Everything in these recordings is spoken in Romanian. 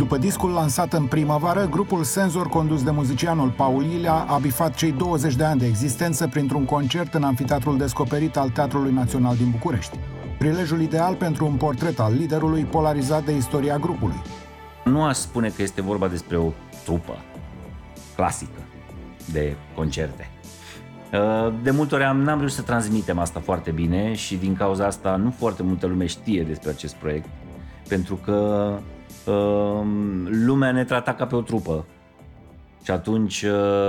După discul lansat în primăvară, grupul Senzor, condus de muzicianul Paul Ilea, a bifat cei 20 de ani de existență printr-un concert în Amfiteatrul Descoperit al Teatrului Național din București. Prilejul ideal pentru un portret al liderului polarizat de istoria grupului. Nu aș spune că este vorba despre o trupă clasică de concerte. De multe ori n-am reușit să transmitem asta foarte bine și din cauza asta nu foarte multă lume știe despre acest proiect, pentru că lumea ne trata ca pe o trupă și atunci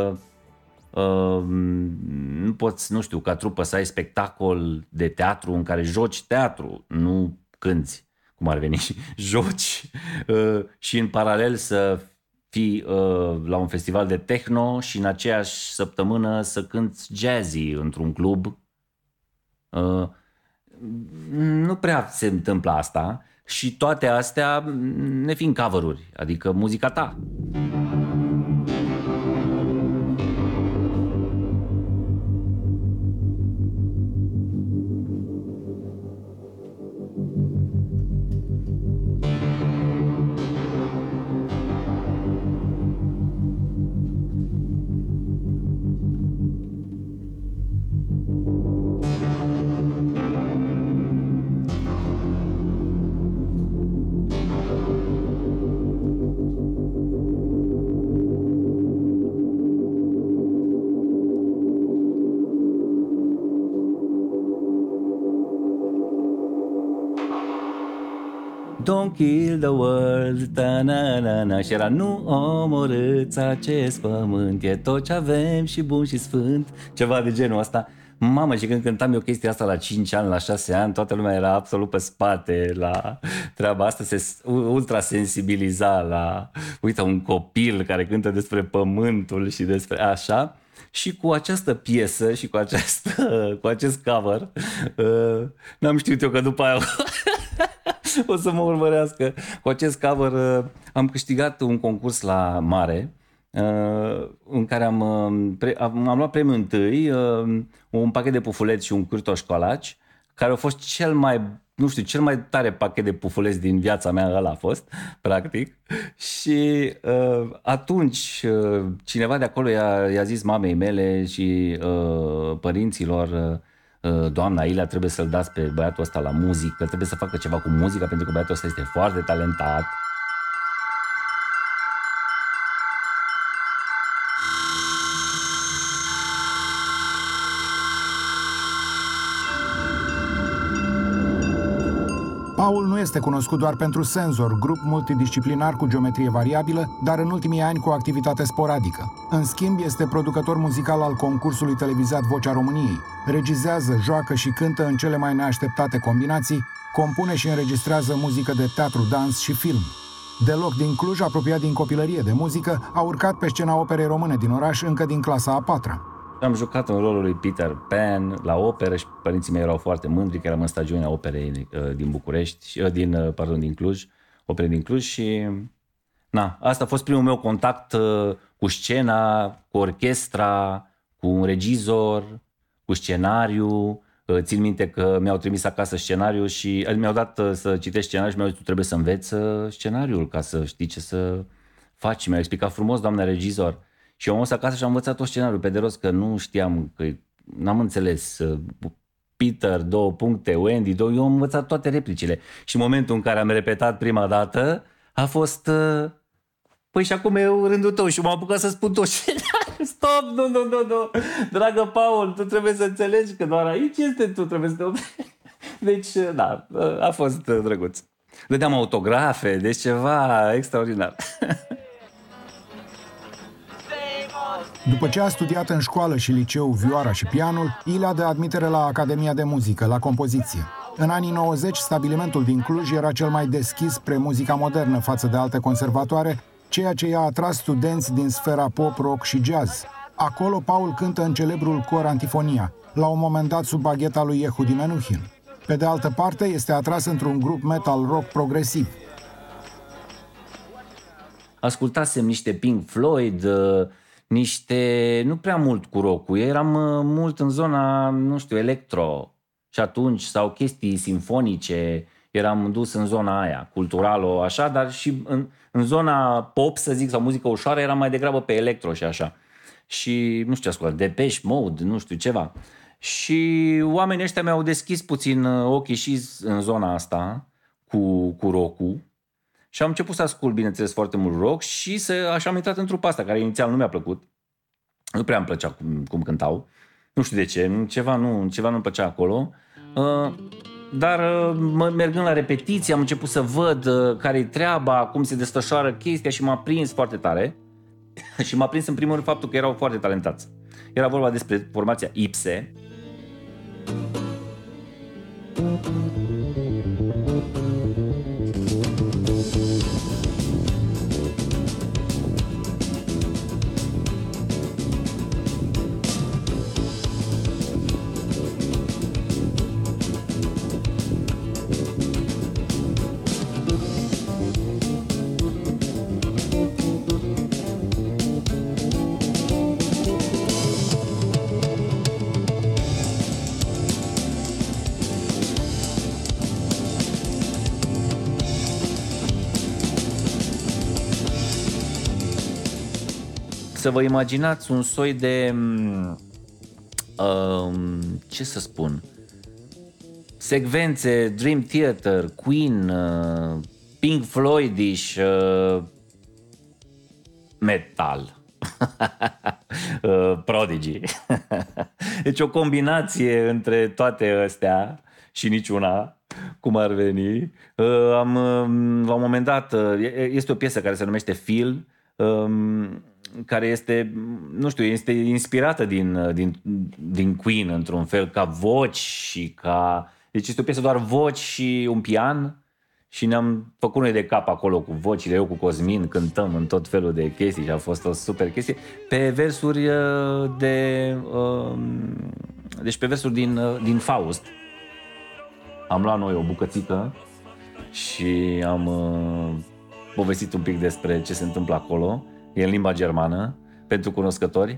nu poți, nu știu, ca trupă să ai spectacol de teatru în care joci teatru, nu cânți, cum ar veni, joci și în paralel să fii la un festival de techno și în aceeași săptămână să cânți jazzy într-un club. Nu prea se întâmplă asta și toate astea ne fiind cover-uri, adică muzica ta. Don't kill the world, ta-na-na-na. Și era: nu omorâți acest pământ, e tot ce avem și bun și sfânt. Ceva de genul ăsta. Mamă, și când cântam eu chestia asta la 5 ani, la 6 ani, toată lumea era absolut pe spate la treaba asta, se ultra sensibiliza la, uite, un copil care cântă despre pământul și despre așa. Și cu această piesă și cu acest cover, n-am știut eu că după aia o să mă urmărească. Cu acest cover am câștigat un concurs la Mare, în care am luat premiul întâi, un pachet de pufuleți și un cârtoș colaci, care a fost cel mai tare pachet de pufuleți din viața mea, ăla a fost, practic. Și atunci cineva de acolo i-a zis mamei mele și părinților: doamna Ilea, trebuie să-l dați pe băiatul ăsta la muzică, trebuie să facă ceva cu muzica, pentru că băiatul ăsta este foarte talentat. Paul nu este cunoscut doar pentru Senzor, grup multidisciplinar cu geometrie variabilă, dar în ultimii ani cu activitate sporadică. În schimb, este producător muzical al concursului televizat Vocea României. Regizează, joacă și cântă în cele mai neașteptate combinații, compune și înregistrează muzică de teatru, dans și film. Deloc din Cluj, apropiat din copilărie de muzică, a urcat pe scena Operei Române din oraș încă din clasa a 4-a. Am jucat în rolul lui Peter Pan la operă și părinții mei erau foarte mândri că eram în stagiunea operei din București, din Cluj, operei din Cluj și asta a fost primul meu contact cu scena, cu orchestra, cu un regizor, cu scenariu. Țin minte că mi-au trimis acasă scenariu și mi-au dat să citesc scenariu și mi-au zis: tu trebuie să înveți scenariul ca să știi ce să faci. Mi-a explicat frumos doamna regizor. Și eu am fost acasă și am învățat tot scenariul pe de rost, că nu știam, că n-am înțeles. Peter, 2 puncte, Wendy, 2, eu am învățat toate replicile. Și în momentul în care am repetat prima dată, a fost: păi și acum e rândul tău. Și m-am apucat să spun tot scenariul. Stop, nu. Dragă Paul, tu trebuie să înțelegi că doar aici este, tu trebuie să te oprești. Deci, a fost drăguț. Dădeam autografe, deci ceva extraordinar. După ce a studiat în școală și liceu vioara și pianul, Ilea dă admitere la Academia de Muzică, la compoziție. În anii 90, stabilimentul din Cluj era cel mai deschis spre muzica modernă față de alte conservatoare, ceea ce i-a atras studenți din sfera pop, rock și jazz. Acolo, Paul cântă în celebrul cor Antifonia, la un moment dat sub bagheta lui Yehudi Menuhin. Pe de altă parte, este atras într-un grup metal rock progresiv. Ascultasem niște Pink Floyd, nu prea mult cu rock-ul, eram mult în zona, electro și atunci, sau chestii simfonice eram dus în zona aia, culturală, așa, dar și în zona pop, să zic, sau muzică ușoară, eram mai degrabă pe electro și așa. Și, nu știu ce ascult, Depeche Mode, nu știu, ceva. Și oamenii ăștia mi-au deschis puțin ochii și în zona asta cu rock-ul. Și am început să ascult, bineînțeles, foarte mult rock și așa am intrat în trupa asta, care inițial nu mi-a plăcut. Nu prea îmi plăcea cum cântau. Nu știu de ce, ceva nu-mi plăcea acolo. Dar mergând la repetiții am început să văd care-i treaba, cum se desfășoară chestia și m-a prins foarte tare. Și m-a prins în primul rând faptul că erau foarte talentați. Era vorba despre formația Ipse. Să vă imaginați un soi de, ce să spun, secvențe Dream Theater, Queen, Pink Floyd-ish, metal, Prodigy. Deci o combinație între toate astea și niciuna, cum ar veni. La un moment dat, este o piesă care se numește Feel, care este, nu știu, este inspirată din Queen într-un fel, ca voci și ca... Deci este o piesă doar voci și un pian și ne-am făcut noi de cap acolo cu vocile, eu cu Cosmin cântăm în tot felul de chestii și a fost o super chestie pe versuri deci pe versuri din Faust. Am luat noi o bucățică și am povestit un pic despre ce se întâmplă acolo. E în limba germană, pentru cunoscători.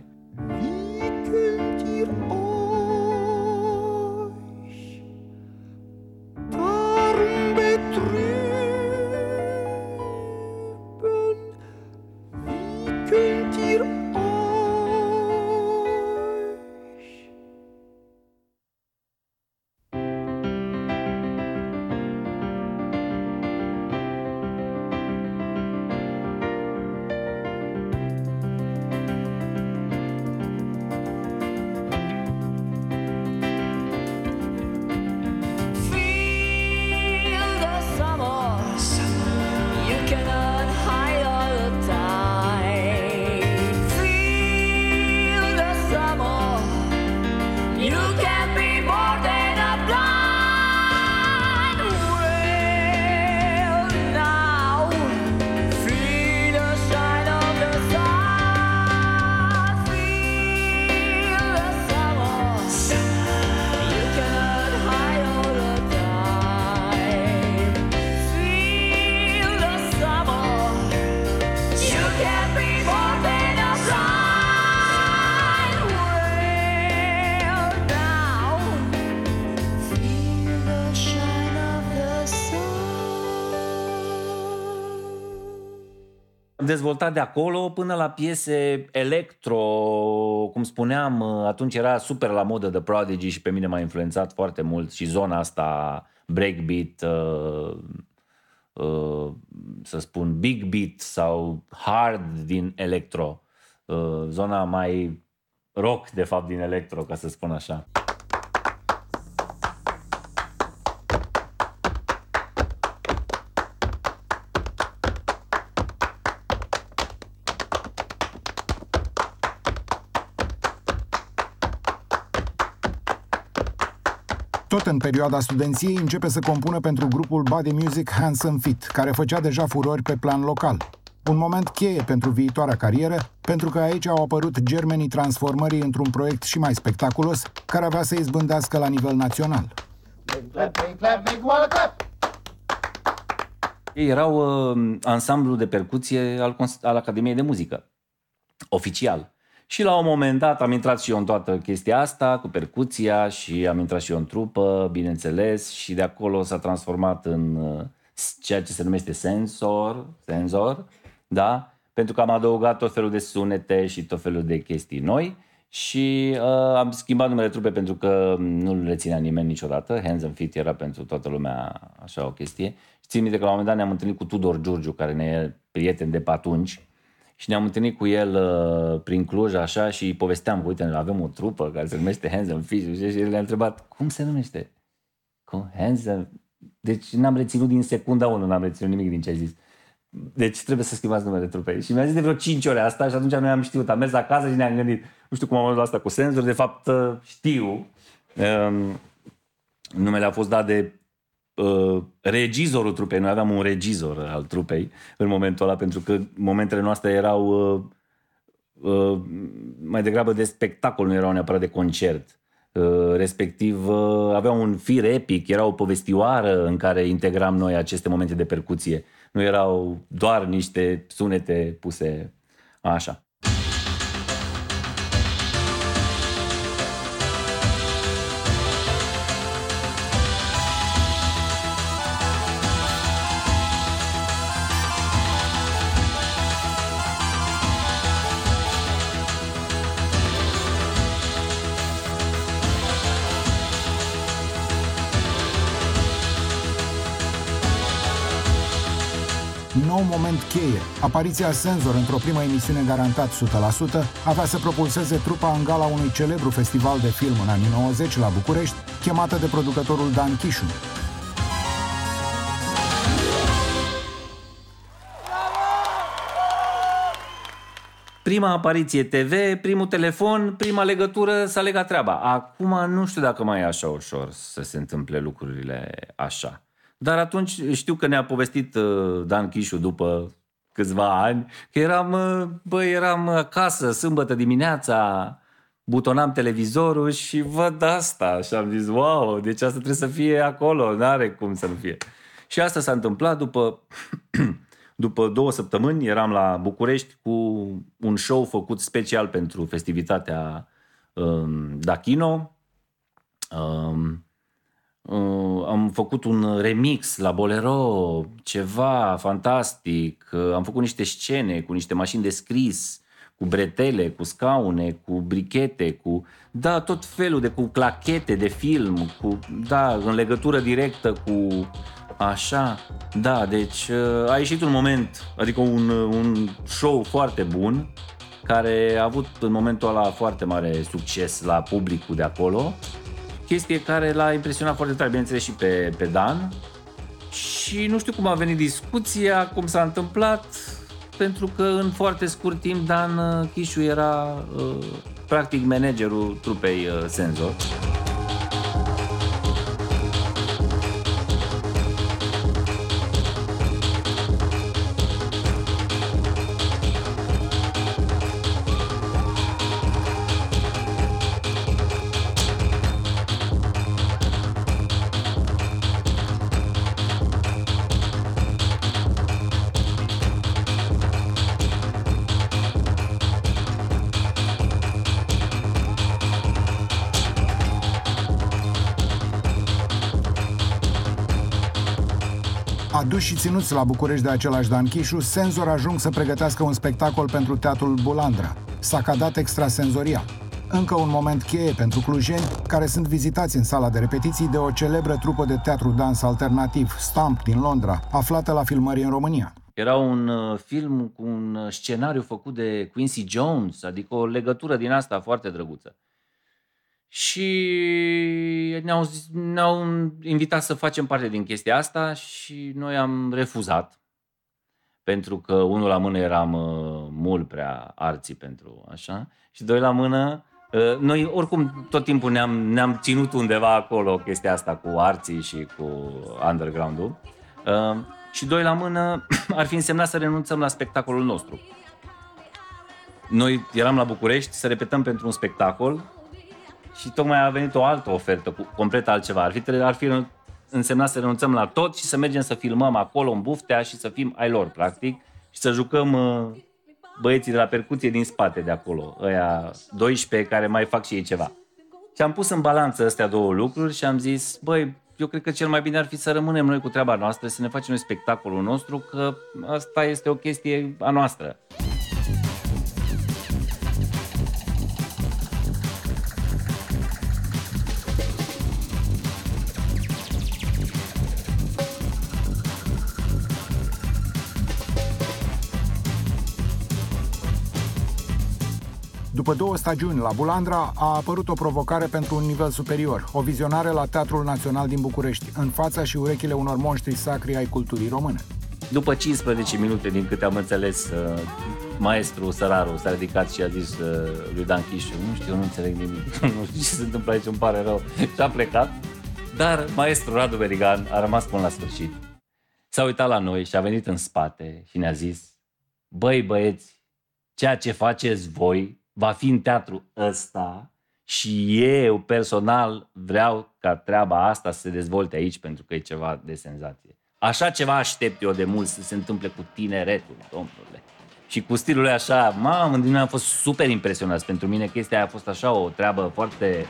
Dezvoltat de acolo până la piese electro, cum spuneam, atunci era super la modă The Prodigy și pe mine m-a influențat foarte mult și zona asta breakbeat, să spun big beat sau hard din electro, zona mai rock de fapt din electro, ca să spun așa. Tot în perioada studenției începe să compună pentru grupul Body Music Handsome Fit, care făcea deja furori pe plan local. Un moment cheie pentru viitoarea carieră, pentru că aici au apărut germenii transformării într-un proiect și mai spectaculos, care avea să izbândească la nivel național. Ei erau ansamblu de percuție al Academiei de Muzică, oficial. Și la un moment dat am intrat și eu în toată chestia asta cu percuția și am intrat și eu în trupă, bineînțeles, și de acolo s-a transformat în ceea ce se numește senzor, da? Pentru că am adăugat tot felul de sunete și tot felul de chestii noi și am schimbat numele trupe pentru că nu le ținea nimeni niciodată. Hands and Feet era pentru toată lumea așa o chestie. Și țin minte că la un moment dat ne-am întâlnit cu Tudor Giurgiu, care ne e prieten de pe atunci. Și ne-am întâlnit cu el prin Cluj, așa, și îi povesteam că, uite, avem o trupă care se numește Hands and Feet. Și el le-a întrebat, cum se numește? Hands and... Deci n-am reținut din secunda 1, n-am reținut nimic din ce ai zis. Deci trebuie să schimbați numele trupei. Și mi-a zis de vreo 5 ore asta și atunci noi am știut. Am mers acasă și ne-am gândit. Nu știu cum am ajuns la asta cu Senzor, de fapt știu. Numele a fost dat de regizorul trupei. Noi aveam un regizor al trupei în momentul ăla, pentru că momentele noastre erau mai degrabă de spectacol, nu erau neapărat de concert. Respectiv avea un fir epic, era o povestioară în care integram noi aceste momente de percuție. Nu erau doar niște sunete puse așa. Nou moment cheie. Apariția Senzor într-o primă emisiune garantat 100% avea să propulseze trupa în gala unui celebru festival de film în anii 90 la București, chemată de producătorul Dan Chișu. Prima apariție TV, primul telefon, prima legătură, s-a legat treaba. Acum nu știu dacă mai e așa ușor să se întâmple lucrurile așa. Dar atunci știu că ne-a povestit Dan Chișu după câțiva ani că eram acasă sâmbătă dimineața, butonam televizorul și văd asta și am zis wow, deci asta trebuie să fie acolo, n-are cum să nu fie. Și asta s-a întâmplat după 2 săptămâni, eram la București cu un show făcut special pentru festivitatea Dachino. Am făcut un remix la Bolero, ceva fantastic. Am făcut niște scene cu niște mașini de scris, cu bretele, cu scaune, cu brichete, tot felul cu clachete de film, în legătură directă cu așa. Da, deci a ieșit un moment, adică un show foarte bun, care a avut în momentul ăla foarte mare succes la publicul de acolo. Chestie care l-a impresionat foarte tare, bineînțeles și pe Dan. Și nu știu cum a venit discuția, cum s-a întâmplat, pentru că în foarte scurt timp Dan Chișu era practic managerul trupei Senzor. Aduși și ținuți la București de același Dan Chișu, Senzor ajung să pregătească un spectacol pentru Teatrul Bulandra, Sacadat Extrasenzorial. Încă un moment cheie pentru clujeni, care sunt vizitați în sala de repetiții de o celebră trupă de teatru dans alternativ, Stamp, din Londra, aflată la filmări în România. Era un film cu un scenariu făcut de Quincy Jones, adică o legătură din asta foarte drăguță. Și ne-au invitat să facem parte din chestia asta și noi am refuzat. Pentru că unul la mână eram mult prea arții pentru așa și doi la mână, noi oricum tot timpul ne-am ținut undeva acolo chestia asta cu arții și cu underground-ul. Și doi la mână ar fi însemnat să renunțăm la spectacolul nostru. Noi eram la București să repetăm pentru un spectacol și tocmai a venit o altă ofertă, complet altceva. Ar fi însemnat să renunțăm la tot și să mergem să filmăm acolo în Buftea și să fim ai lor, practic, și să jucăm băieții de la percuție din spate de acolo, ăia 12 care mai fac și ei ceva. Și am pus în balanță astea două lucruri și am zis, băi, eu cred că cel mai bine ar fi să rămânem noi cu treaba noastră, să ne facem noi spectacolul nostru, că asta este o chestie a noastră. După 2 stagiuni la Bulandra, a apărut o provocare pentru un nivel superior, o vizionare la Teatrul Național din București, în fața și urechile unor monștri sacri ai culturii române. După 15 minute, din câte am înțeles, maestru Săraru s-a ridicat și a zis lui Dan Chișu, nu știu, eu nu înțeleg nimic, nu știu ce se întâmplă aici, îmi pare rău, și a plecat. Dar maestru Radu Berigan a rămas până la sfârșit. S-a uitat la noi și a venit în spate și ne-a zis, băi băieți, ceea ce faceți voi va fi în teatru ăsta și eu personal vreau ca treaba asta să se dezvolte aici pentru că e ceva de senzație. Așa ceva aștept eu de mult să se întâmple cu tineretul, domnule. Și cu stilul așa, mamă, din am fost super impresionați. Pentru mine chestia aia a fost așa o treabă foarte...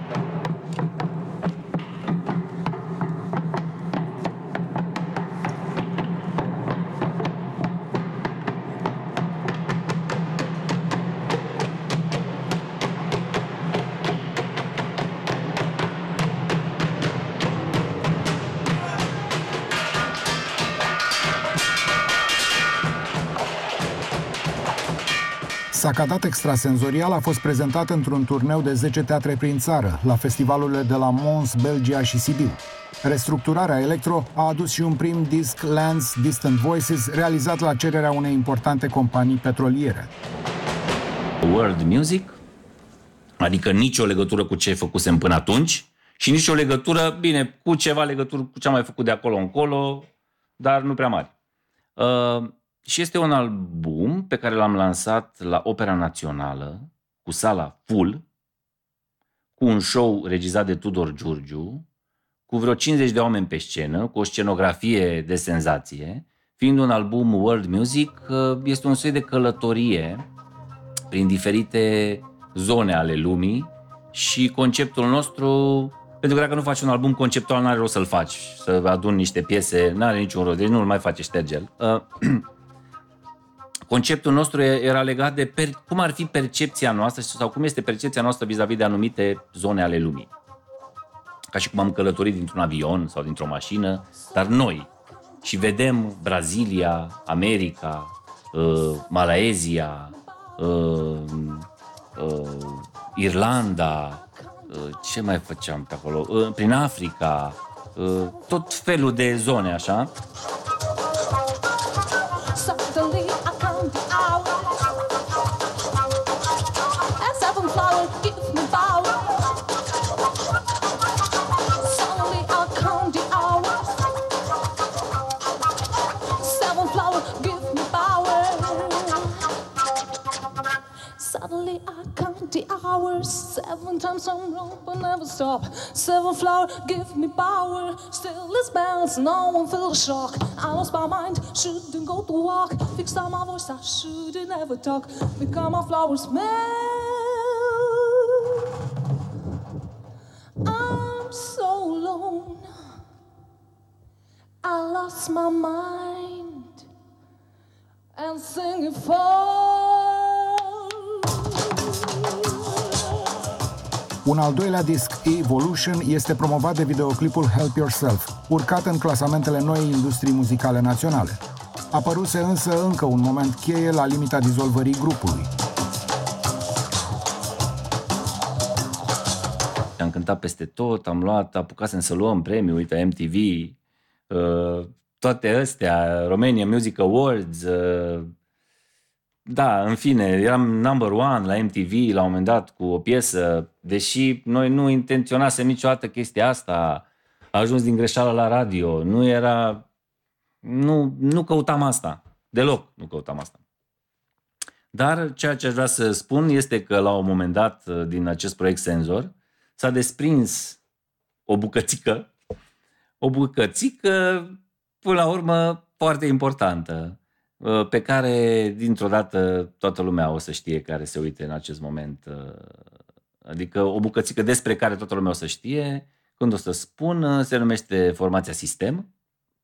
Sacadat Extrasenzorial a fost prezentat într-un turneu de 10 teatre prin țară, la festivalurile de la Mons, Belgia și Sibiu. Restructurarea Electro a adus și un prim disc Lands Distant Voices, realizat la cererea unei importante companii petroliere. World Music, adică nicio legătură cu ce făcusem până atunci și nicio legătură, bine, cu ceva legătură cu ce am mai făcut de acolo încolo, dar nu prea mari. Și este un album pe care l-am lansat la Opera Națională, cu sala full, cu un show regizat de Tudor Giurgiu, cu vreo 50 de oameni pe scenă, cu o scenografie de senzație. Fiind un album World Music, este un soi de călătorie prin diferite zone ale lumii și conceptul nostru, pentru că dacă nu faci un album conceptual, n-are rost să-l faci, să aduni niște piese, n-are niciun rost, deci nu-l mai face ștergel. Conceptul nostru era legat de cum ar fi percepția noastră sau cum este percepția noastră vis-a-vis de anumite zone ale lumii. Ca și cum am călătorit dintr-un avion sau dintr-o mașină, dar noi. Și vedem Brazilia, America, Malaezia, Irlanda, ce mai făceam pe acolo? Prin Africa, tot felul de zone așa. Seven times I'm wrong, but never stop. Seven flower, give me power. Still it's bounce, no one feel the shock. I lost my mind, shouldn't go to walk. Fixed on my voice, I shouldn't ever talk. Become a flower smell. I'm so alone. I lost my mind and singing for. Un al doilea disc, Evolution, este promovat de videoclipul Help Yourself, urcat în clasamentele noii industrii muzicale naționale. Apăruse însă încă un moment cheie la limita dizolvării grupului. Am cântat peste tot, apucasem să luăm premii, uite, MTV, toate astea, Romania Music Awards, da, în fine, eram number one la MTV la un moment dat cu o piesă, deși noi nu intenționasem niciodată chestia asta, a ajuns din greșeală la radio, nu căutam asta, deloc nu căutam asta. Dar ceea ce aș vrea să spun este că la un moment dat din acest proiect Senzor s-a desprins o bucățică până la urmă foarte importantă. pe care dintr-o dată toată lumea o să știe care se uite în acest moment. Adică o bucățică despre care toată lumea o să știe. Când o să spun, se numește Formația Sistem.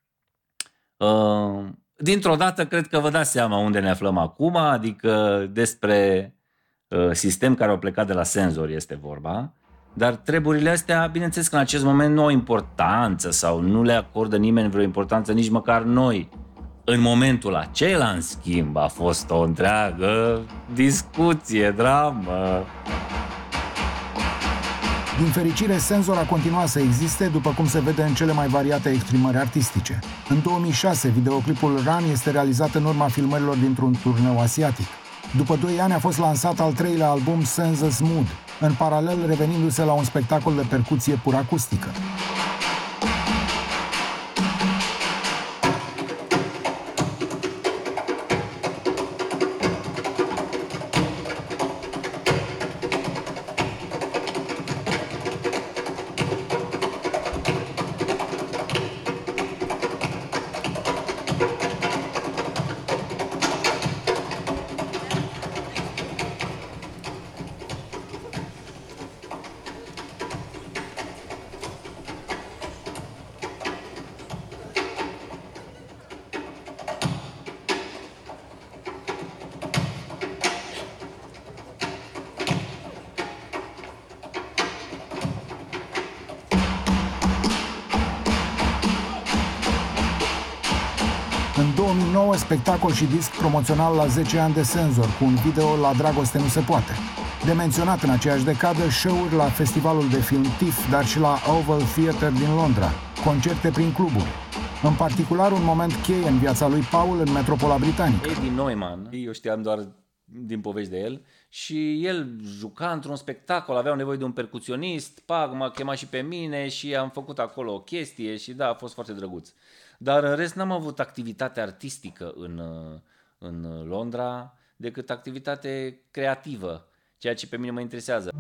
Dintr-o dată cred că vă dați seama unde ne aflăm acum, adică despre Sistem care au plecat de la Senzor este vorba. Dar treburile astea, bineînțeles că în acest moment nu au importanță sau nu le acordă nimeni vreo importanță, nici măcar noi. În momentul acela, în schimb, a fost o întreagă discuție, dramă. Din fericire, Senzor a continuat să existe, după cum se vede în cele mai variate exprimări artistice. În 2006, videoclipul Run este realizat în urma filmărilor dintr-un turneu asiatic. După 2 ani a fost lansat al 3-lea album Senses Mood, în paralel revenindu-se la un spectacol de percuție pur acustică. În 2009, spectacol și disc promoțional la 10 ani de Senzor, cu un video La Dragoste nu se poate. De menționat în aceeași decadă, show-uri la festivalul de film TIFF, dar și la Oval Theatre din Londra, concerte prin cluburi. În particular, un moment cheie în viața lui Paul în metropola britanică. Eddie Neumann, eu știam doar din povești de el, și el juca într-un spectacol, avea nevoie de un percuționist, m-a chemat și pe mine și am făcut acolo o chestie și da, a fost foarte drăguț. Dar în rest n-am avut activitate artistică în Londra, decât activitate creativă, ceea ce pe mine mă interesează.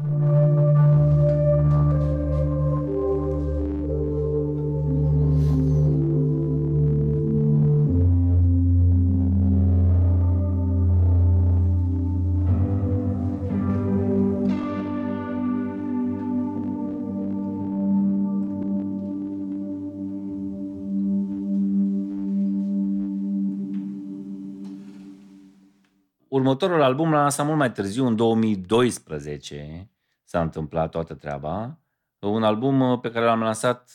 Următorul album l-am lansat mult mai târziu, în 2012 s-a întâmplat toată treaba. Un album pe care l-am lansat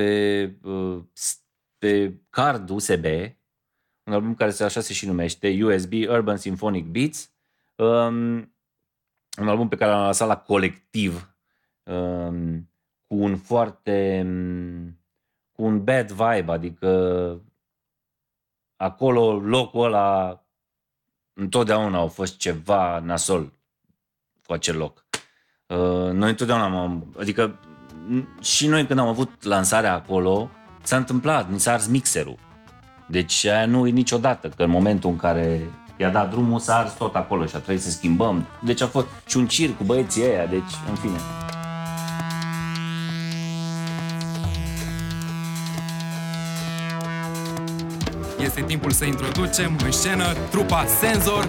pe card USB, un album care așa se și numește, USB Urban Symphonic Beats, un album pe care l-am lansat la Colectiv, cu un bad vibe, adică acolo, locul ăla, întotdeauna au fost ceva nasol cu acel loc. Noi întotdeauna adică și noi când am avut lansarea acolo, s-a întâmplat, ni s-a ars mixerul. Deci aia nu e niciodată, că în momentul în care i-a dat drumul s-a ars tot acolo și a trebuit să schimbăm. Deci a fost și un circ cu băieții ăia, deci în fine. Este timpul să introducem în scenă trupa Senzor.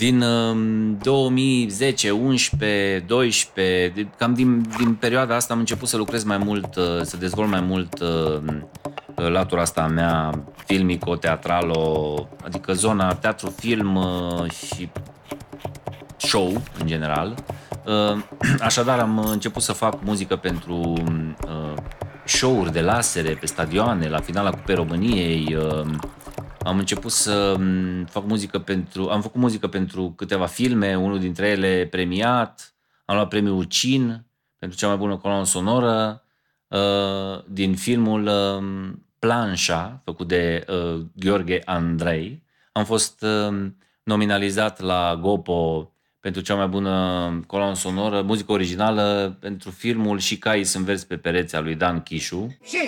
Din 2010, 11, 12, cam din perioada asta am început să lucrez mai mult, să dezvolt mai mult latura asta a mea, filmico-teatralo, adică zona teatru-film și show, în general. Așadar, am început să fac muzică pentru show-uri de lasere pe stadioane, la finala Cupei României. Am început să fac muzică am făcut muzică pentru câteva filme, unul dintre ele premiat. Am luat premiul CIN pentru cea mai bună coloană sonoră din filmul Planșa, făcut de Gheorghe Andrei. Am fost nominalizat la Gopo pentru cea mai bună coloană sonoră, muzică originală pentru filmul Și caii sunt verzi pe pereți al lui Dan Chișu. Și...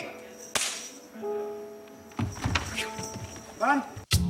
Dan?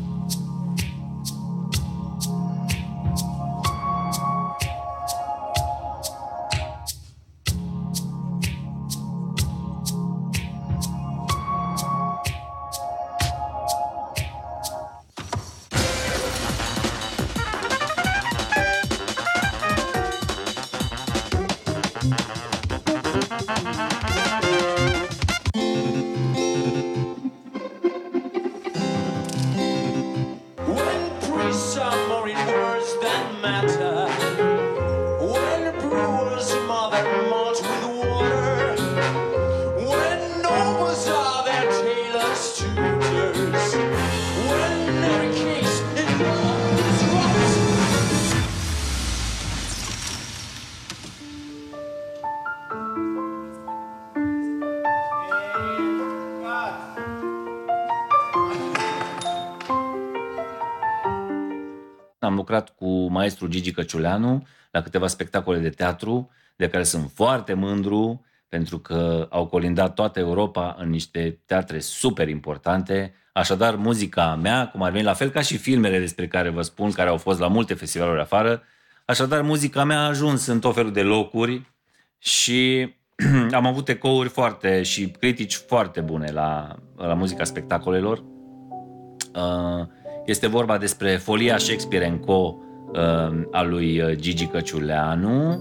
Am lucrat cu maestru Gigi Căciuleanu la câteva spectacole de teatru, de care sunt foarte mândru, pentru că au colindat toată Europa în niște teatre super importante. Așadar, muzica mea, cum ar veni, la fel ca și filmele despre care vă spun, care au fost la multe festivaluri afară, așadar, muzica mea a ajuns în tot felul de locuri și am avut ecouri și critici foarte bune la muzica spectacolelor. Este vorba despre Folia Shakespeare & Co. A lui Gigi Căciuleanu.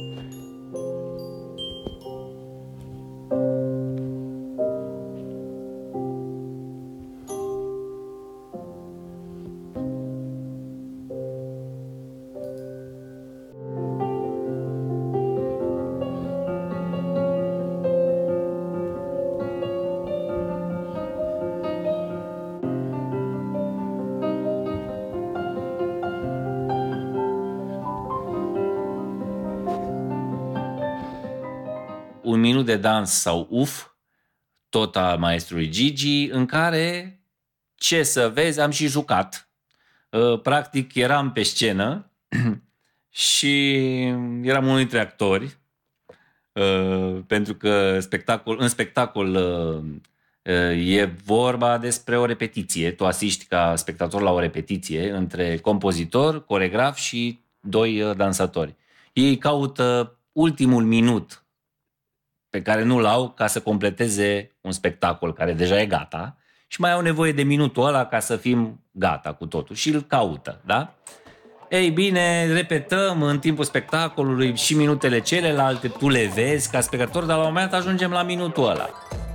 Un minut de dans sau UF, tot al maestrului Gigi, în care, ce să vezi, am și jucat. Practic eram pe scenă și eram unul dintre actori, pentru că în spectacol e vorba despre o repetiție. Tu asiști ca spectator la o repetiție între compozitor, coregraf și doi dansatori. Ei caută ultimul minut pe care nu-l au ca să completeze un spectacol care deja e gata și mai au nevoie de minutul ăla ca să fim gata cu totul și îl caută, da? Ei bine, repetăm în timpul spectacolului și minutele celelalte, tu le vezi ca spectator, dar la un moment dat ajungem la minutul ăla.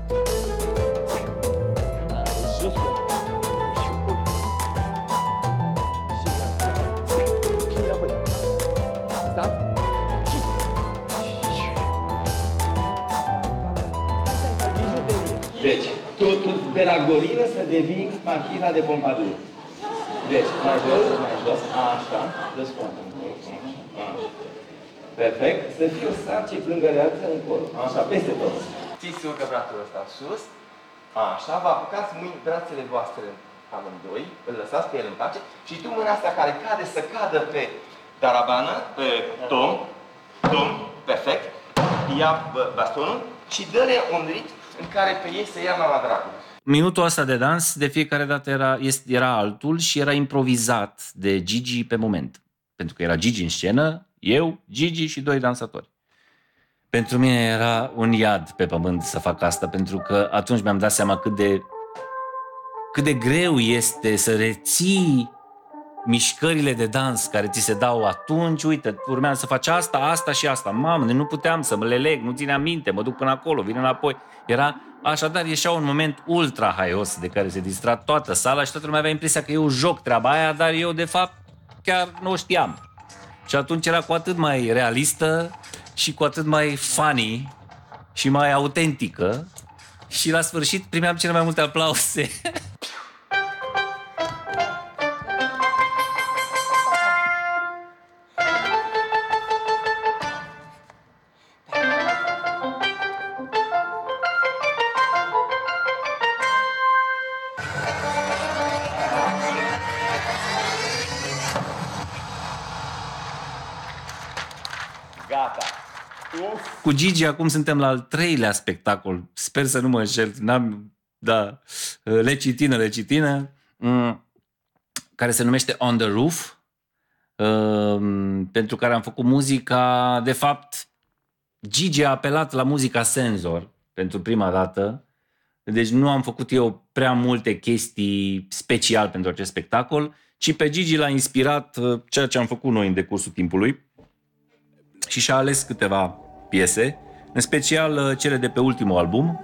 Deci, totul de la gorilă să devii machina de pompadour. Deci, mai jos, așa, descontă. Perfect. Să fie o sarci plângăreață în col. Așa, peste tot. Ți-ți urcă brațul ăsta sus. Așa, vă apucați brațele voastre amândoi, îl lăsați pe el în pace și tu mâna asta care cade să cadă pe darabană, pe tom, perfect. Ia bastonul și dă-le un ritm în care pe ei se ia mama dracului. Minutul ăsta de dans de fiecare dată era altul și era improvizat de Gigi pe moment. Pentru că era Gigi în scenă, eu, Gigi și doi dansatori. Pentru mine era un iad pe pământ să fac asta, pentru că atunci mi-am dat seama cât de greu este să reții mișcările de dans care ți se dau atunci, uite, urmeam să faci asta, asta și asta. Mamă, nu puteam să mă le leg, nu țineam minte, mă duc până acolo, vin înapoi. Așadar, ieșea un moment ultra haios de care se distra toată sala și toată lumea avea impresia că eu joc treaba aia, dar eu, de fapt, chiar nu o știam. Și atunci era cu atât mai realistă și cu atât mai funny și mai autentică și la sfârșit primeam cele mai multe aplauze. Gata. Cu Gigi acum suntem la al 3-lea spectacol. Sper să nu mă înșel. Lecitină, care se numește On the Roof, pentru care am făcut muzica. De fapt, Gigi a apelat la muzica Senzor pentru prima dată. Deci nu am făcut eu prea multe chestii special pentru acest spectacol, ci pe Gigi l-a inspirat ceea ce am făcut noi în decursul timpului. Și și-a ales câteva piese, în special cele de pe ultimul album.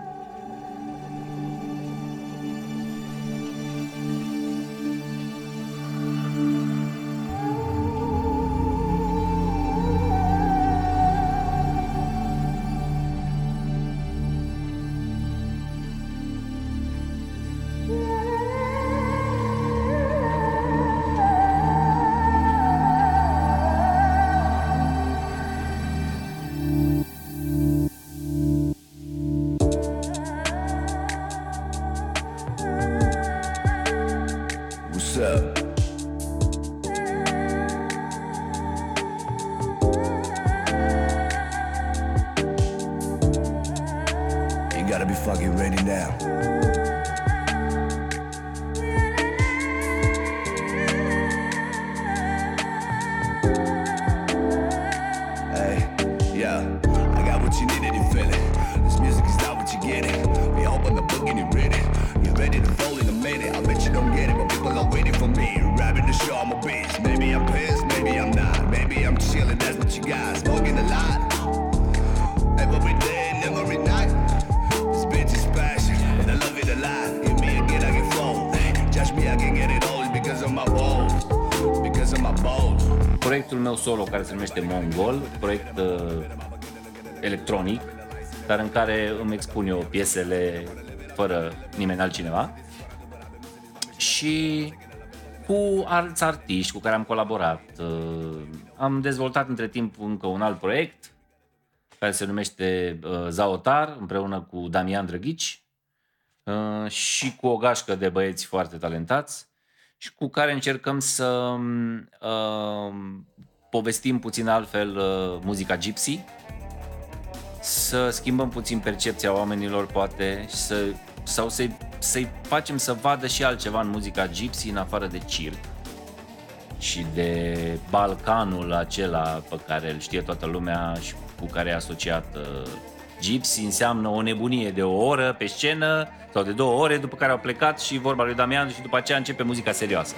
Proiectul meu solo, care se numește Mongol, proiect electronic, dar în care îmi expun eu piesele fără nimeni altcineva. Și cu alți artiști cu care am colaborat. Am dezvoltat între timp încă un alt proiect care se numește Zaotar, împreună cu Damian Drăghici și cu o gașcă de băieți foarte talentați și cu care încercăm să povestim puțin altfel muzica gypsy, să schimbăm puțin percepția oamenilor, poate, sau să-i facem să vadă și altceva în muzica gypsy în afară de circ și de Balcanul acela pe care îl știe toată lumea și cu care e asociat. Gypsy înseamnă o nebunie de o oră pe scenă sau de 2 ore, după care au plecat și vorba lui Damian și după aceea începe muzica serioasă.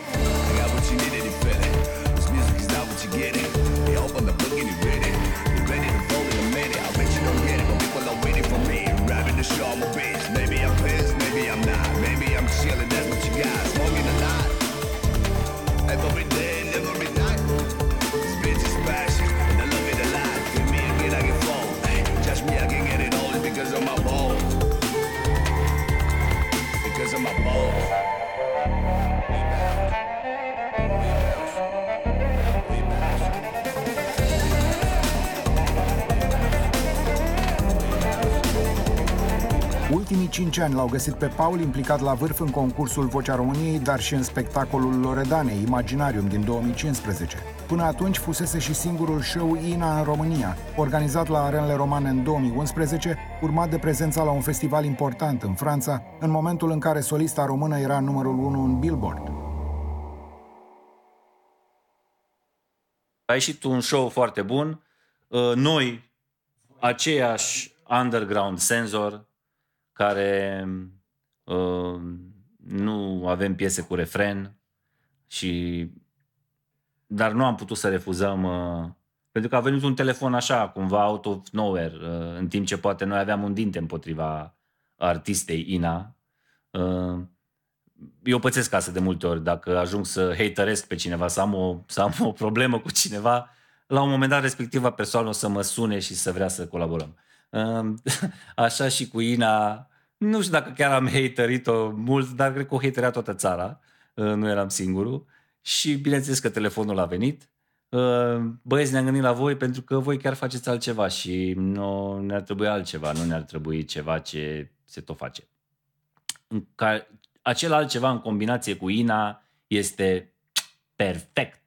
Ultimii 5 ani l-au găsit pe Paul implicat la vârf în concursul Vocea României, dar și în spectacolul Loredanei, Imaginarium, din 2015. Până atunci fusese și singurul show Ina în România, organizat la Arenele Romane în 2011, urmat de prezența la un festival important în Franța, în momentul în care solista română era numărul 1 în Billboard. A ieșit un show foarte bun. Noi, aceiași underground Senzor, care nu avem piese cu refren și dar nu am putut să refuzăm, pentru că a venit un telefon așa, cumva out of nowhere, în timp ce poate noi aveam un dinte împotriva artistei Ina. Eu pățesc asta de multe ori, dacă ajung să hateresc pe cineva, să am o problemă cu cineva, la un moment dat respectiva persoană o să mă sune și să vrea să colaborăm. Așa și cu Ina, nu știu dacă chiar am haterit-o mult, dar cred că o haterea toată țara, nu eram singurul. Și bineînțeles că telefonul a venit. Băieți, ne-am gândit la voi pentru că voi chiar faceți altceva și nu ne-ar trebui altceva, nu ne-ar trebui ceva ce se tot face. Acel altceva în combinație cu Ina este perfect.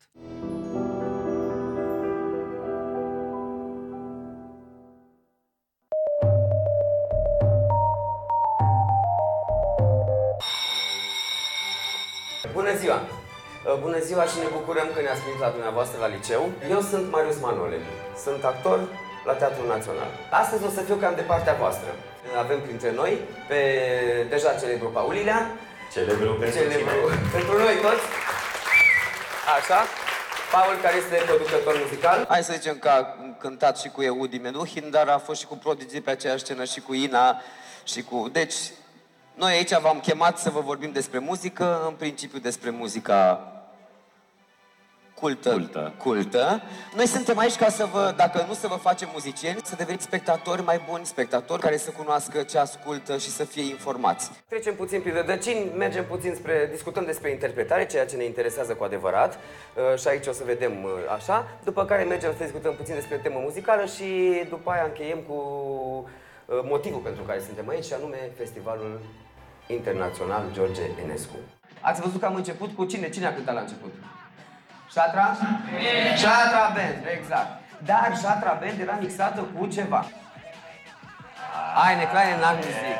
Bună ziua! Bună ziua și ne bucurăm că ne-ați primit la dumneavoastră la liceu. Eu sunt Marius Manole, sunt actor la Teatrul Național. Astăzi o să fiu cam de partea voastră. Avem printre noi pe deja celebru Paulilea. Celebru pentru noi toți. Așa. Paul, care este producător muzical. Hai să zicem că a cântat și cu Eudi Menuhin, dar a fost și cu Prodigy pe aceeași scenă și cu Ina și cu... Deci, noi aici v-am chemat să vă vorbim despre muzică, în principiu despre muzica cultă. Noi suntem aici ca să vă, dacă nu să vă facem muzicieni, să deveniți spectatori mai buni, spectatori care să cunoască ce ascultă și să fie informați. Trecem puțin prin rădăcini, mergem puțin discutăm despre interpretare, ceea ce ne interesează cu adevărat. Și aici o să vedem așa. După care mergem să discutăm puțin despre temă muzicală și după aia încheiem cu motivul pentru care suntem aici, și anume Festivalul Internațional George Enescu. Ați văzut că am început cu cine? Cine a cântat la început? Shatra? Shatra Band, exact. Dar Shatra Band era mixată cu ceva. Eine kleine Nachtmusik.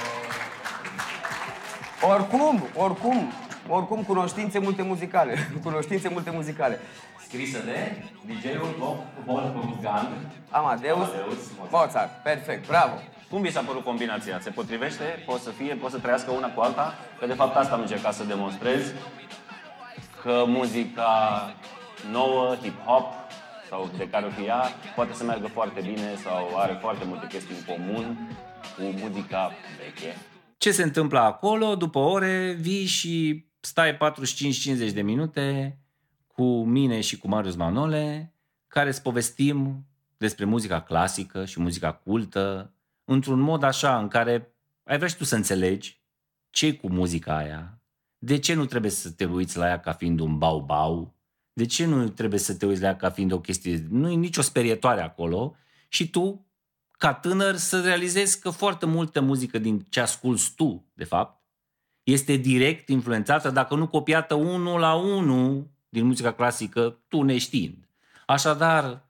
Oricum, cunoștințe multe muzicale. Scrisă de DJ-ul Wolfgang Amadeus Mozart. Perfect, bravo. Cum vi s-a părut combinația? Se potrivește? Poate să trăiască una cu alta? Că de fapt asta am încercat să demonstrez. Că muzica nouă, hip-hop, sau de care o fie ea, poate să meargă foarte bine sau are foarte multe chestii în comun cu muzica veche. Ce se întâmplă acolo? După ore vii și stai 45-50 de minute cu mine și cu Marius Manole, care îți povestim despre muzica clasică și muzica cultă, într-un mod așa în care ai vrea și tu să înțelegi ce-i cu muzica aia, de ce nu trebuie să te uiți la ea ca fiind un bau-bau, de ce nu trebuie să te uiți la ea ca fiind o chestie, nu e nicio sperietoare acolo, și tu, ca tânăr, să realizezi că foarte multă muzică din ce asculți tu, de fapt, este direct influențată, dacă nu copiată 1 la 1 din muzica clasică, tu neștiind. Așadar,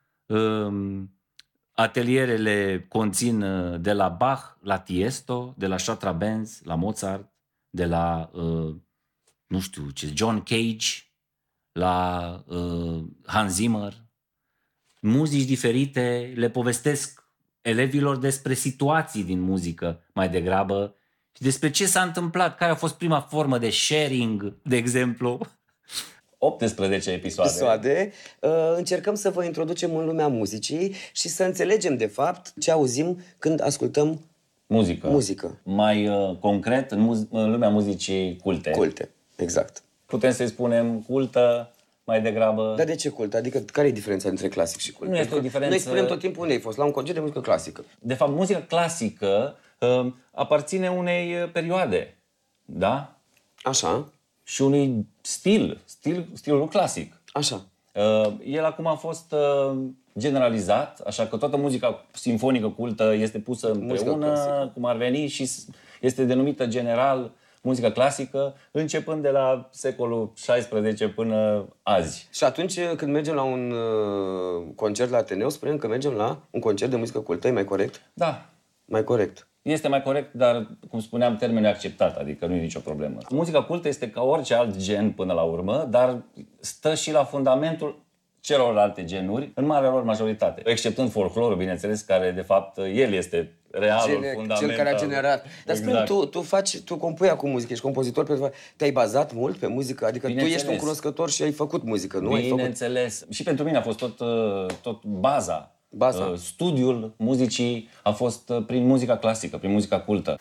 atelierele conțin de la Bach la Tiesto, de la Shatra Benz la Mozart, de la, nu știu ce, John Cage, la Hans Zimmer. Muzici diferite, le povestesc elevilor despre situații din muzică mai degrabă și despre ce s-a întâmplat, care a fost prima formă de sharing, de exemplu. 18 episoade. Încercăm să vă introducem în lumea muzicii și să înțelegem, de fapt, ce auzim când ascultăm muzică. Mai concret, în lumea muzicii culte. Culte, exact. Putem să-i spunem cultă mai degrabă. Dar de ce cultă? Adică care e diferența între clasic și cult? Nu este o diferență. Noi spunem tot timpul unde ai fost, la un concert de muzică clasică. De fapt, muzica clasică aparține unei perioade, da? Așa. Și unui stilul clasic. Așa. El acum a fost generalizat, așa că toată muzica simfonică cultă este pusă împreună, cum ar veni, și este denumită general muzica clasică, începând de la secolul XVI până azi. Și atunci când mergem la un concert la Ateneu, spunem că mergem la un concert de muzică cultă, e mai corect? Da. Mai corect. Este mai corect, dar, cum spuneam, termenul e acceptat, adică nu e nicio problemă. Muzica cultă este ca orice alt gen până la urmă, dar stă și la fundamentul celorlalte genuri, în marea lor majoritate. Exceptând folclorul, bineînțeles, care, de fapt, el este realul, fundamental. Cel care a generat. Dar exact. spune, tu compui acum muzică, ești compozitor, te-ai bazat mult pe muzică? Adică tu ești un cunoscător și ai făcut muzică, nu? Bineînțeles. Și pentru mine a fost tot baza. Studiul muzicii a fost prin muzica clasică, prin muzica cultă.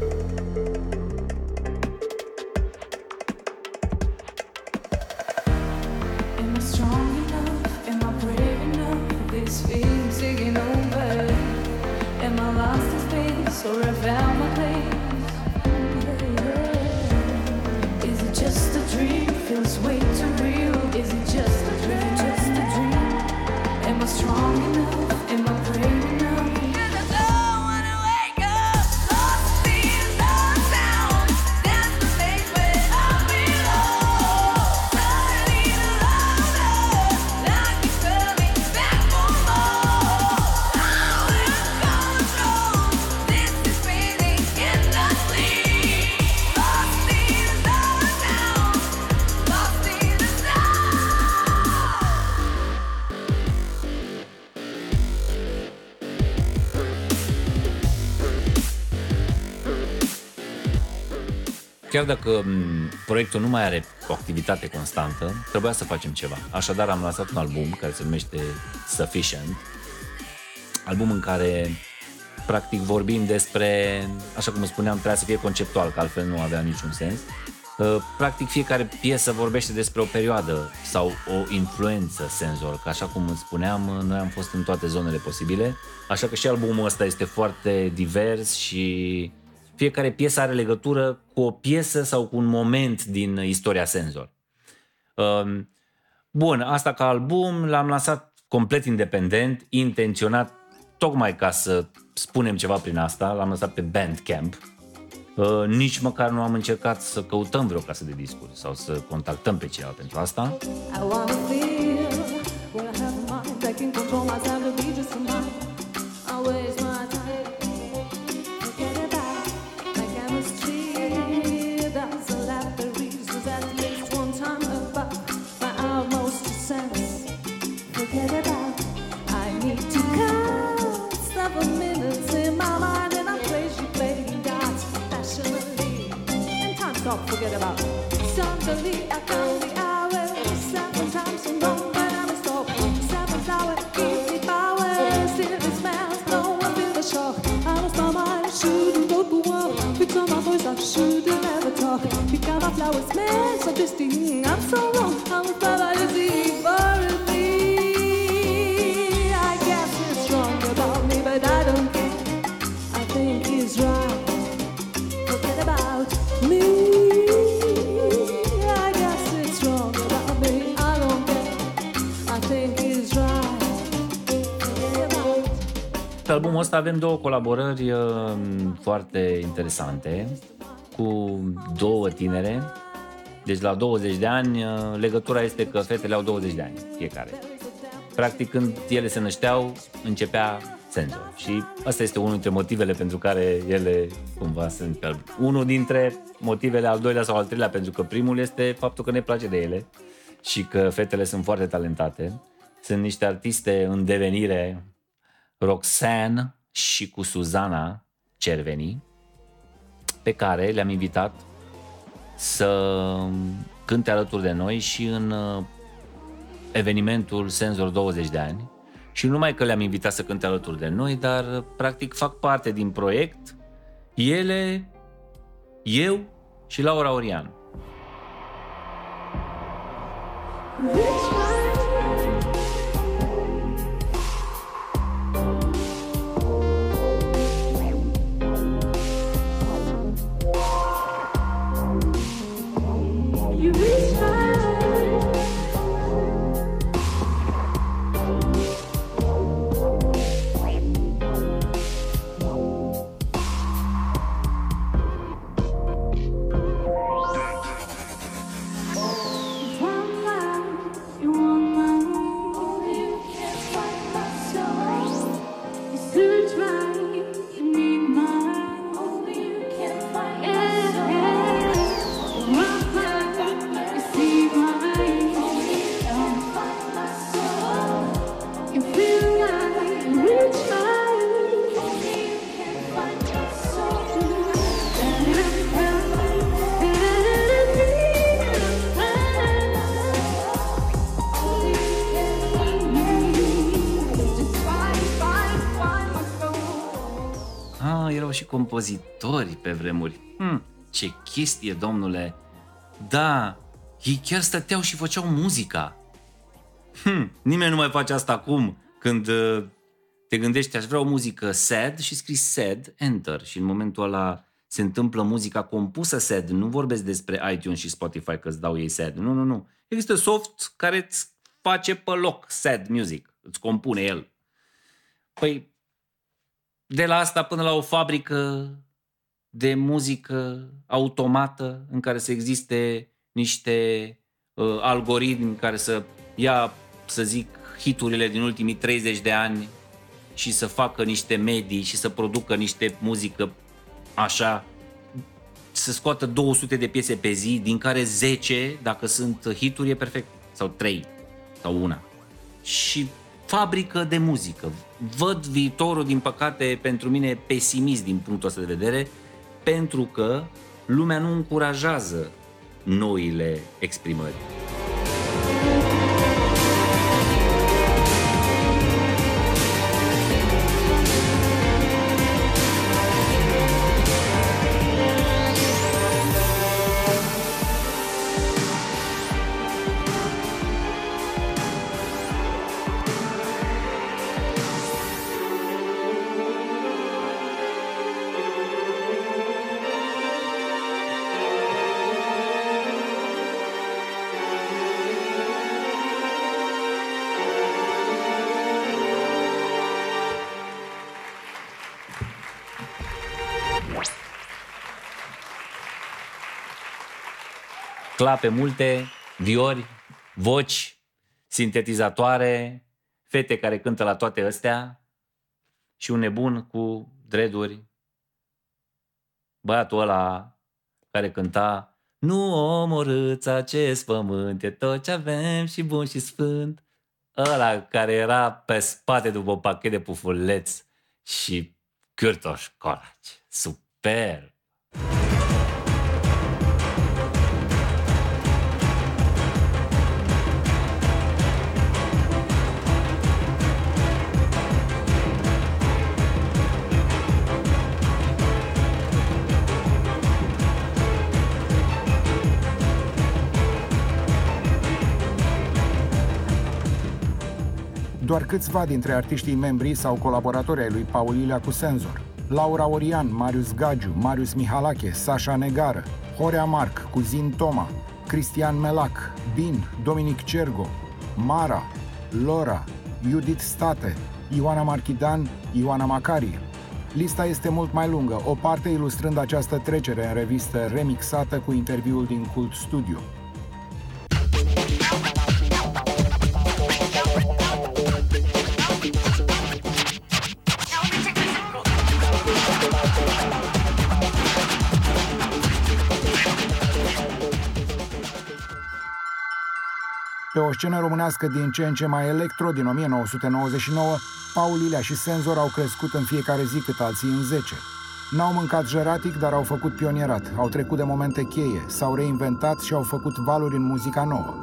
Chiar dacă proiectul nu mai are o activitate constantă, trebuia să facem ceva. Așadar am lansat un album care se numește Sufficient, album în care practic vorbim despre, așa cum spuneam, trebuia să fie conceptual, că altfel nu avea niciun sens. Practic fiecare piesă vorbește despre o perioadă sau o influență senzor, că așa cum îți spuneam, noi am fost în toate zonele posibile, așa că și albumul ăsta este foarte divers și fiecare piesă are legătură cu o piesă sau cu un moment din istoria Senzor. Bun, asta ca album l-am lansat complet independent, intenționat, tocmai ca să spunem ceva prin asta, l-am lăsat pe Bandcamp. Nici măcar nu am încercat să căutăm vreo casă de discuri sau să contactăm pe cineva pentru asta. Forget about suddenly I found the hour 7 times so long but I'm a stop 7 hour give me power still it smells no one feel the shock I lost my mind shouldn't go to war fix on my voice I shouldn't ever talk pick out my flowers smell so distinct I'm so wrong I was paralyzing for me I guess it's wrong about me but I don't care I think he's right forget about me Pe albumul ăsta avem 2 colaborări foarte interesante cu 2 tinere. Deci la 20 de ani, legătura este că fetele au 20 de ani fiecare. Practic când ele se nășteau, începea Senzor. Și asta este unul dintre motivele pentru care ele cumva sunt pe album. Unul dintre motivele, al doilea sau al treilea, pentru că primul este faptul că ne place de ele și că fetele sunt foarte talentate. Sunt niște artiste în devenire, Roxanne și cu Suzana Cerveni, pe care le-am invitat să cânte alături de noi și în evenimentul Senzor 20 de ani. Și nu numai că le-am invitat să cânte alături de noi, dar practic fac parte din proiect ele, eu și Laura Orian. erau și compozitori pe vremuri. Ce chestie, domnule! Da, ei chiar stăteau și făceau muzica. Nimeni nu mai face asta acum, când te gândești, aș vrea o muzică sad și scrii sad, enter. Și în momentul ăla se întâmplă muzica compusă sad. Nu vorbesc despre iTunes și Spotify că îți dau ei sad. Nu. Există soft care îți face pe loc sad music. Îți compune el. Păi, de la asta până la o fabrică de muzică automată în care să existe niște algoritmi care să ia, să zic, hiturile din ultimii 30 de ani și să facă niște medii și să producă niște muzică așa, să scoată 200 de piese pe zi, din care 10, dacă sunt hituri, e perfect. Sau 3, sau una. Și fabrică de muzică. Văd viitorul, din păcate, pentru mine pesimist din punctul ăsta de vedere, pentru că lumea nu încurajează noile exprimări. Clape multe, viori, voci, sintetizatoare, fete care cântă la toate astea și un nebun cu dreaduri. Băiatul ăla care cânta: nu omorâți acest pământ, e tot ce avem și bun și sfânt. Ăla care era pe spate după un pachet de pufuleți și cârtoși colaci. Super! Doar câțiva dintre artiștii membri sau colaboratori ai lui Paul Ilea cu Senzor: Laura Orian, Marius Gagiu, Marius Mihalache, Sasha Negară, Horea Marc, Cuzin Toma, Cristian Melac, Bin, Dominic Cergo, Mara, Lora, Judith State, Ioana Marchidan, Ioana Macarie. Lista este mult mai lungă, o parte ilustrând această trecere în revistă remixată cu interviul din Cult Studio. Pe o scenă românească din ce în ce mai electro, din 1999, Paul Ilea și Senzor au crescut în fiecare zi cât alții în 10. N-au mâncat jeratic, dar au făcut pionierat, au trecut de momente cheie, s-au reinventat și au făcut valuri în muzica nouă.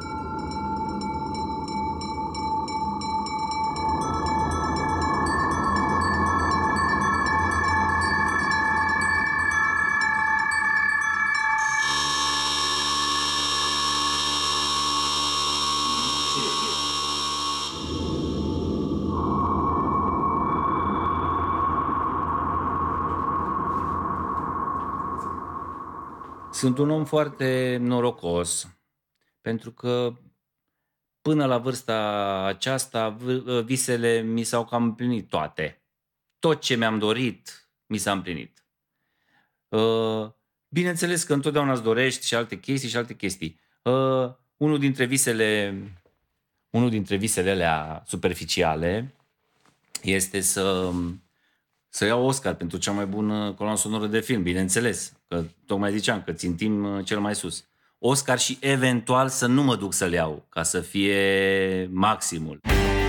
Sunt un om foarte norocos, pentru că până la vârsta aceasta visele mi s-au cam împlinit toate. Tot ce mi-am dorit mi s-a împlinit. Bineînțeles că întotdeauna îți dorești și alte chestii. Unul dintre visele alea superficiale este să iau Oscar pentru cea mai bună coloană sonoră de film, bineînțeles, că tocmai ziceam că țintim cel mai sus. Oscar și eventual să nu mă duc să-l iau, ca să fie maximul.